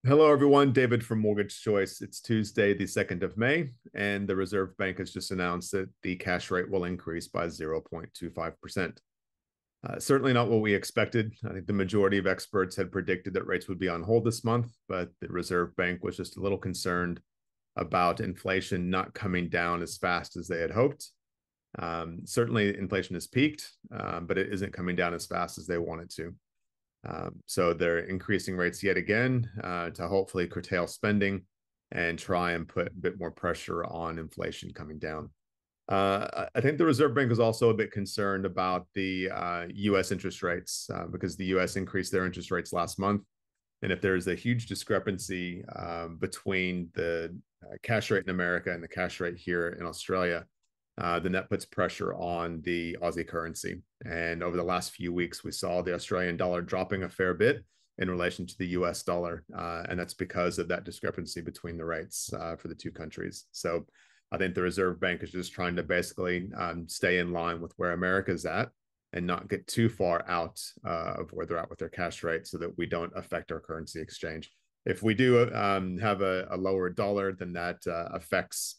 Hello, everyone. David from Mortgage Choice. It's Tuesday, the 2nd of May, and the Reserve Bank has just announced that the cash rate will increase by 0.25%. Certainly not what we expected. I think the majority of experts had predicted that rates would be on hold this month, but the Reserve Bank was just a little concerned about inflation not coming down as fast as they had hoped. Certainly, inflation has peaked, but it isn't coming down as fast as they wanted to. So they're increasing rates yet again to hopefully curtail spending and try and put a bit more pressure on inflation coming down. I think the Reserve Bank is also a bit concerned about the U.S. interest rates because the U.S. increased their interest rates last month. And if there's a huge discrepancy between the cash rate in America and the cash rate here in Australia, then that puts pressure on the Aussie currency. And over the last few weeks, we saw the Australian dollar dropping a fair bit in relation to the US dollar. And that's because of that discrepancy between the rates for the two countries. So I think the Reserve Bank is just trying to basically stay in line with where America's at and not get too far out of where they're at with their cash rate so that we don't affect our currency exchange. If we do have a lower dollar, then that affects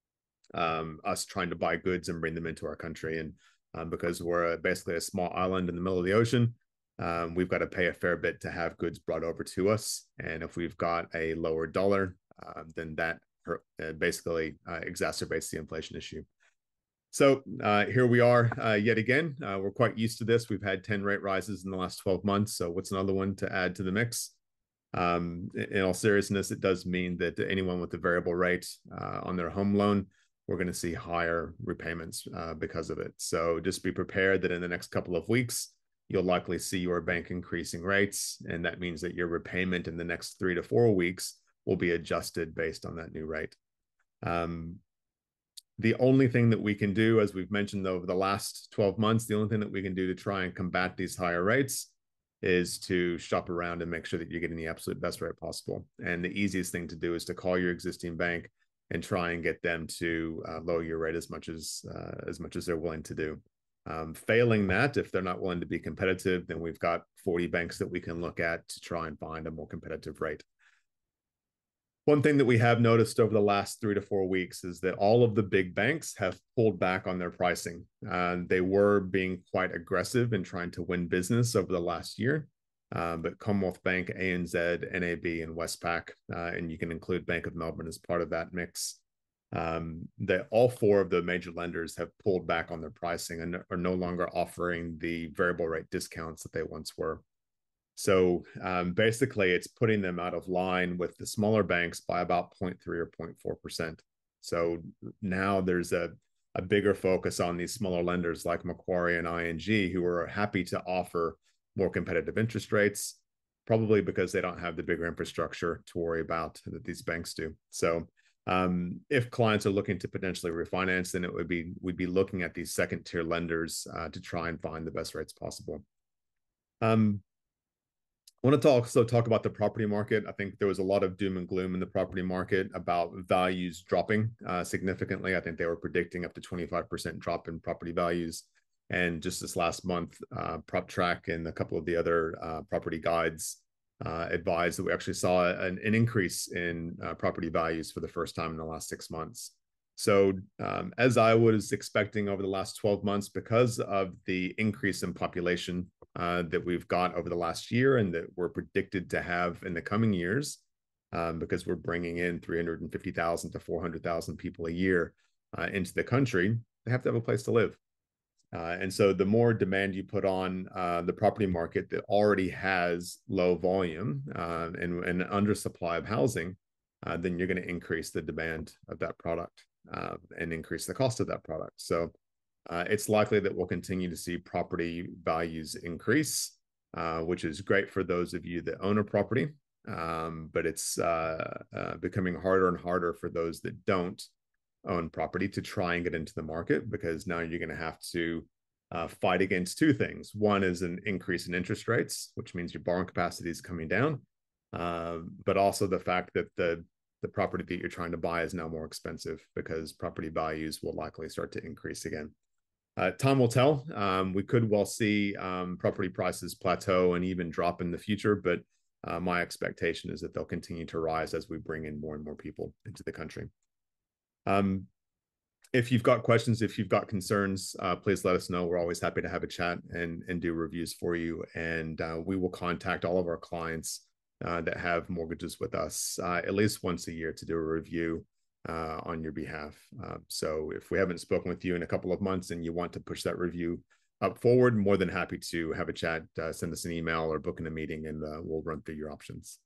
us trying to buy goods and bring them into our country. And because we're basically a small island in the middle of the ocean, we've got to pay a fair bit to have goods brought over to us. And if we've got a lower dollar, then that basically exacerbates the inflation issue. So here we are yet again. We're quite used to this. We've had 10 rate rises in the last 12 months. So what's another one to add to the mix? In all seriousness, it does mean that anyone with a variable rate on their home loan, we're going to see higher repayments because of it. So just be prepared that in the next couple of weeks, you'll likely see your bank increasing rates. And that means that your repayment in the next 3 to 4 weeks will be adjusted based on that new rate. The only thing that we can do, as we've mentioned over the last 12 months, the only thing that we can do to try and combat these higher rates is to shop around and make sure that you're getting the absolute best rate possible. And the easiest thing to do is to call your existing bank and try and get them to lower your rate as much as they're willing to do. Failing that, if they're not willing to be competitive, then we've got 40 banks that we can look at to try and find a more competitive rate. One thing that we have noticed over the last 3 to 4 weeks is that all of the big banks have pulled back on their pricing. They were being quite aggressive in trying to win business over the last year. But Commonwealth Bank, ANZ, NAB, and Westpac, and you can include Bank of Melbourne as part of that mix, that all 4 of the major lenders have pulled back on their pricing and are no longer offering the variable rate discounts that they once were. So basically, it's putting them out of line with the smaller banks by about 0.3 or 0.4%. So now there's a bigger focus on these smaller lenders like Macquarie and ING, who are happy to offer more competitive interest rates, probably because they don't have the bigger infrastructure to worry about that these banks do. So if clients are looking to potentially refinance, then we'd be looking at these second tier lenders to try and find the best rates possible. I want to also talk about the property market. I think there was a lot of doom and gloom in the property market about values dropping significantly. I think they were predicting up to 25% drop in property values. And just this last month, PropTrack and a couple of the other property guides advised that we actually saw an increase in property values for the first time in the last 6 months. So as I was expecting over the last 12 months, because of the increase in population that we've got over the last year and that we're predicted to have in the coming years, because we're bringing in 350,000 to 400,000 people a year into the country, they have to have a place to live. And so the more demand you put on the property market that already has low volume and an undersupply of housing, then you're going to increase the demand of that product and increase the cost of that product. So it's likely that we'll continue to see property values increase, which is great for those of you that own a property, but it's becoming harder and harder for those that don't own property to try and get into the market, because now you're going to have to fight against 2 things. One is an increase in interest rates, which means your borrowing capacity is coming down, but also the fact that the property that you're trying to buy is now more expensive because property values will likely start to increase again. Time will tell. We could well see property prices plateau and even drop in the future, but my expectation is that they'll continue to rise as we bring in more and more people into the country. If you've got questions, if you've got concerns, please let us know. We're always happy to have a chat and do reviews for you. And we will contact all of our clients that have mortgages with us at least once a year to do a review on your behalf. So if we haven't spoken with you in a couple of months and you want to push that review up forward, more than happy to have a chat, send us an email or book in a meeting, and we'll run through your options.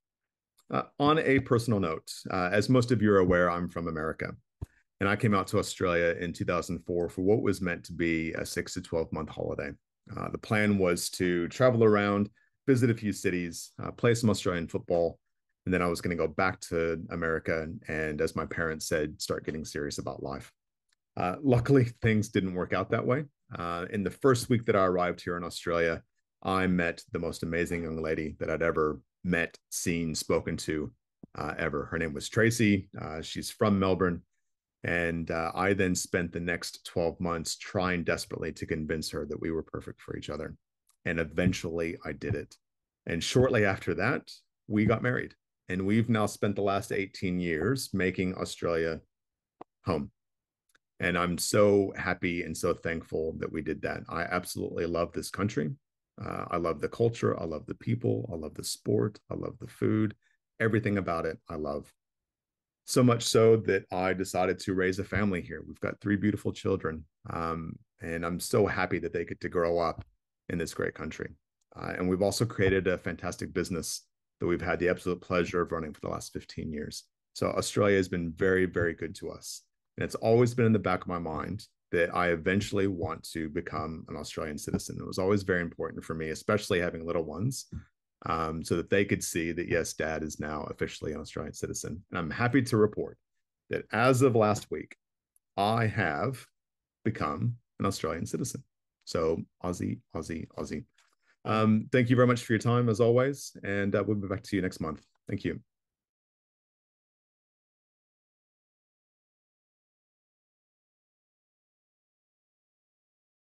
On a personal note, as most of you are aware, I'm from America. And I came out to Australia in 2004 for what was meant to be a 6 to 12-month holiday. The plan was to travel around, visit a few cities, play some Australian football, and then I was going to go back to America and, as my parents said, start getting serious about life. Luckily, things didn't work out that way. In the first week that I arrived here in Australia, I met the most amazing young lady that I'd ever met, seen, spoken to ever. Her name was Tracy. She's from Melbourne. And I then spent the next 12 months trying desperately to convince her that we were perfect for each other. And eventually I did it. And shortly after that, we got married. And we've now spent the last 18 years making Australia home. And I'm so happy and so thankful that we did that. I absolutely love this country. I love the culture. I love the people. I love the sport. I love the food. Everything about it, I love. So much so that I decided to raise a family here. We've got 3 beautiful children, and I'm so happy that they get to grow up in this great country. And we've also created a fantastic business that we've had the absolute pleasure of running for the last 15 years. So Australia has been very, very good to us. And it's always been in the back of my mind that I eventually want to become an Australian citizen. It was always very important for me, especially having little ones, so that they could see that, yes, Dad is now officially an Australian citizen. And I'm happy to report that as of last week, I have become an Australian citizen. So Aussie, Aussie, Aussie. Thank you very much for your time, as always. And we'll be back to you next month. Thank you.